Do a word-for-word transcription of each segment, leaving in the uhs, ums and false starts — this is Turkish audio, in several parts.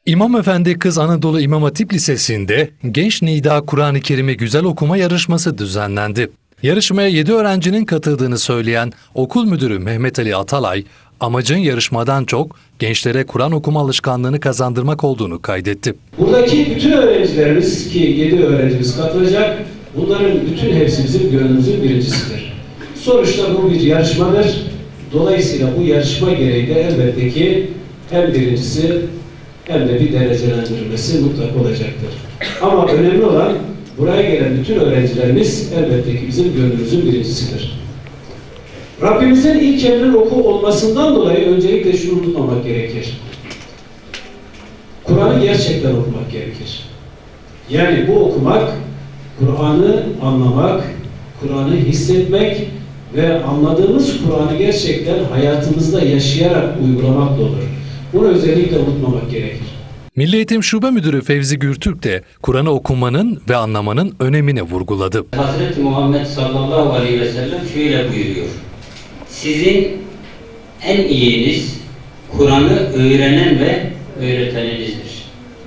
İmam Efendi Kız Anadolu İmam Hatip Lisesi'nde Genç Nida Kur'an-ı Kerim'i güzel okuma yarışması düzenlendi. Yarışmaya yedi öğrencinin katıldığını söyleyen okul müdürü Mehmet Ali Atalay, amacın yarışmadan çok gençlere Kur'an okuma alışkanlığını kazandırmak olduğunu kaydetti. Buradaki bütün öğrencilerimiz, ki yedi öğrencimiz katılacak, bunların bütün hepsi bizim gönlümüzün birincisidir. Sonuçta bu bir yarışmadır. Dolayısıyla bu yarışma gereği de elbette ki hem birincisi hem de bir derecelendirilmesi mutlak olacaktır. Ama önemli olan buraya gelen bütün öğrencilerimiz elbette ki bizim gönlümüzün birincisidir. Rabbimizin ilk emrin oku olmasından dolayı öncelikle şunu unutmamak gerekir. Kur'an'ı gerçekten okumak gerekir. Yani bu okumak, Kur'an'ı anlamak, Kur'an'ı hissetmek ve anladığımız Kur'an'ı gerçekten hayatımızda yaşayarak uygulamakla olur. Bunu özellikle unutmamak gerekir. Milli Eğitim Şube Müdürü Fevzi Gürtürk de Kur'an'ı okumanın ve anlamanın önemini vurguladı. Hazreti Muhammed sallallahu aleyhi ve sellem şöyle buyuruyor. Sizin en iyiniz Kur'an'ı öğrenen ve öğreteninizdir.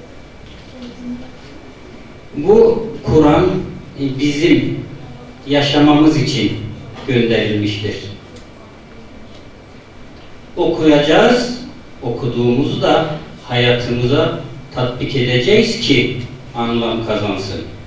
Bu Kur'an bizim yaşamamız için gönderilmiştir. Okuyacağız, okuduğumuzu da hayatımıza tatbik edeceğiz ki anlam kazansın.